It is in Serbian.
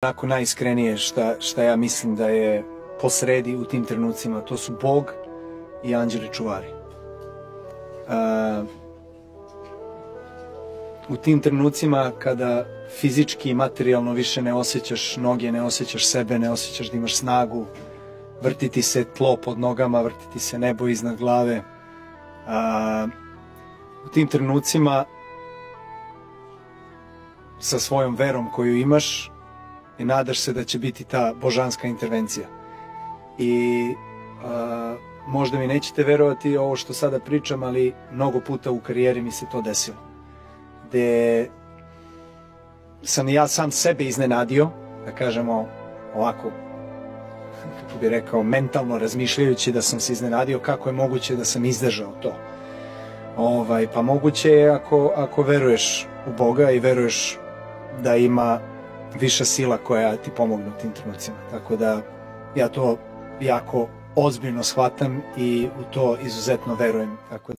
Onako najiskrenije šta ja mislim da je posredi u tim trenucima, to su Bog i anđeli čuvari. U tim trenucima kada fizički i materijalno više ne osjećaš noge, ne osjećaš sebe, ne osjećaš da imaš snagu, vrti ti se tlo pod nogama, vrti ti se nebo iznad glave. U tim trenucima sa svojom verom koju imaš i nadaš se da će biti ta božanska intervencija. I možda mi nećete verovati ovo što sada pričam, ali mnogo puta u karijeri mi se to desilo. Gde sam ja sam sebe iznenadio, da kažemo ovako, kako bi rekao, mentalno razmišljajući da sam se iznenadio kako je moguće da sam izdržao to. Pa moguće je ako veruješ u Boga i veruješ da ima viša sila koja ti pomogne u tim trenucima. Tako da ja to jako ozbiljno shvatam i u to izuzetno verujem.